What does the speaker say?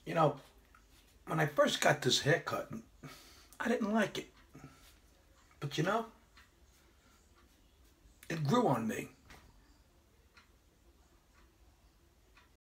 You know, when I first got this haircut, I didn't like it. But you know, it grew on me.